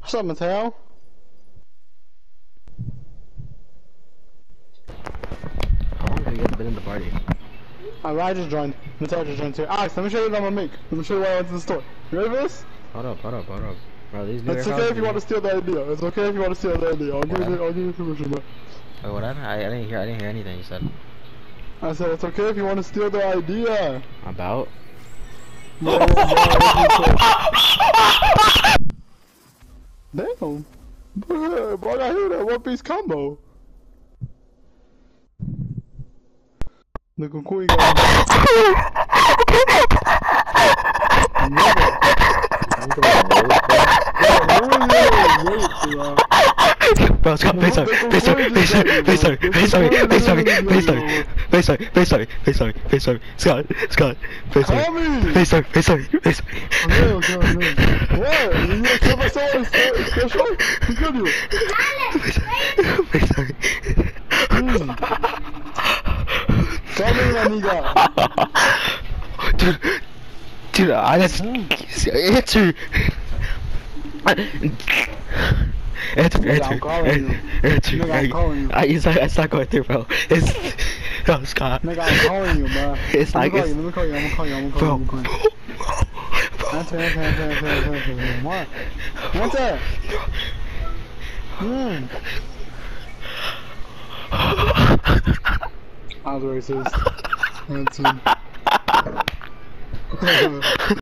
What's up, Mateo? How long have you guys been in the party? I just joined. Mateo just joined too. Alex, let me show you what I'm gonna make. Let me show you why I went to the store. You ready for this? Hold up. Bro, these It's okay if you want to steal the idea. It's okay if you want to steal the idea. I'll give you permission, bro. Wait, what happened? I didn't hear anything you said. I said it's okay if you want to steal the idea. About? Yeah, damn. Bro, I got hit with that One Piece combo. Look how cool you got. Bro, Scott, face sorry. Scott, face sorry. Okay. What? You gonna kill my someone special? Who killed you? Face sorry. Tell me, my nigga. Dude, I just answer. Answer. I'm calling you. Nigga, I'm calling you. It's not going through, bro. Oh, Scott. Nigga, I'm calling you, bro. It's like Let me call you. I'm gonna call you. Answer. What? Answer. I was racist. Answer.